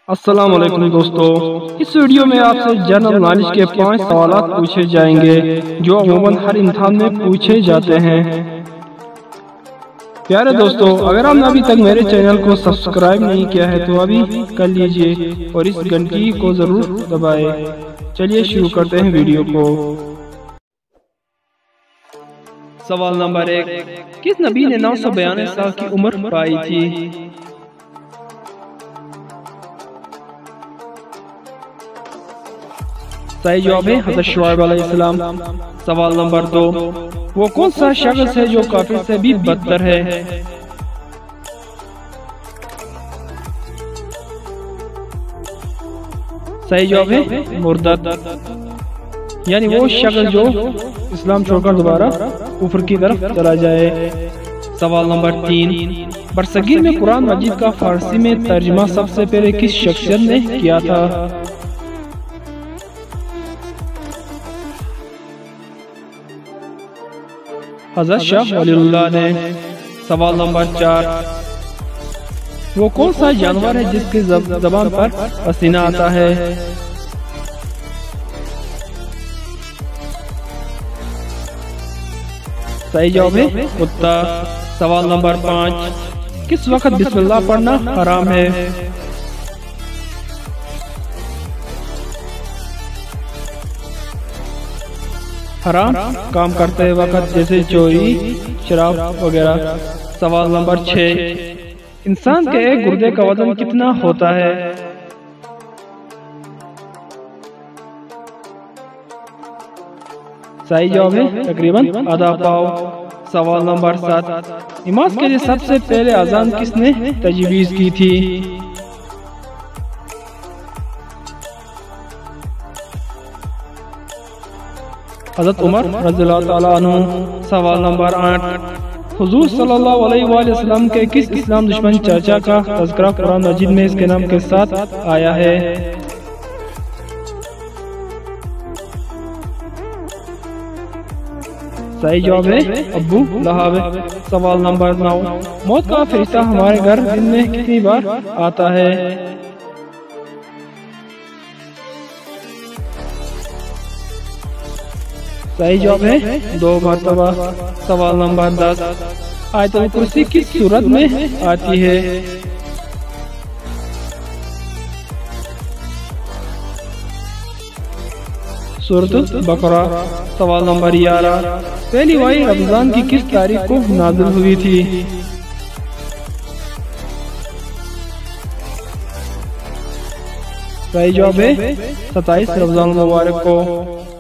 السلام علیکم دوستو، اس ویڈیو میں آپ سے جنرل نالج کے 5 سوالات پوچھے جائیں گے جو عموماً ہر امتحان میں پوچھے جاتے ہیں۔ پیارے دوستو، اگر آپ نے ابھی تک میرے چینل کو سبسکرائب نہیں کیا ہے تو ابھی کر لیجئے اور اس گھنٹی کو ضرور دبائیں۔ چلیے شروع کرتے ہیں ویڈیو کو۔ سوال نمبر 1، کس نبی نے 992 سال کی عمر پائی تھی؟ صحیح جواب ہے حضرت شعیب علیہ السلام۔ سوال نمبر 2، وہ کون سا شخص ہے جو کافر سے بھی بدتر ہے؟ صحیح جواب ہے مرتد، یعنی وہ شخص جو اسلام چھوڑ کر دوبارہ کفر کی طرف چلا جائے۔ سوال نمبر 3، برصغیر میں قرآن مجید کا فارسی میں ترجمہ سب سے پہلے کس شخصیت نے کیا تھا؟ حضرت شاہ ولی اللہ نے۔ سوال نمبر 4، وہ کون سا جانور ہے جس کی زبان پر پسینہ آتا ہے؟ صحیح جواب ہے کتا۔ سوال نمبر 5، کس وقت بسم اللہ پڑھنا حرام ہے؟ حرام کام کرتے وقت، جیسے چوری، شراب وغیرہ۔ سوال نمبر 6، انسان کے ایک گردے کا وزن کتنا ہوتا ہے؟ صحیح جواب ہے تقریباً آدھا پاؤ۔ سوال نمبر 7، نماز کے لیے سب سے پہلے اذان کس نے تجویز کی تھی؟ حضرت عمر رضی اللہ تعالیٰ عنہ۔ سوال نمبر 8، حضور صلی اللہ علیہ وآلہ وسلم کے کس اسلام دشمن چرچا کا تذکرہ قرآن مجید میں اس کے نام کے ساتھ آیا ہے؟ صحیح جواب ہے ابو لہب۔ سوال نمبر 9، موت کا فرشتہ ہمارے گھر دن میں کتنی بار آتا ہے؟ صحیح جواب ہے 2 مرتبہ۔ سوال نمبر 10، آیت الکرسی کس سورت میں آتی ہے؟ سورۃ البقرہ۔ سوال نمبر 11، پہلی وحی رمضان کی کس تاریخ کو نازل ہوئی تھی؟ صحیح جواب ہے 27 رمضان المبارک کو۔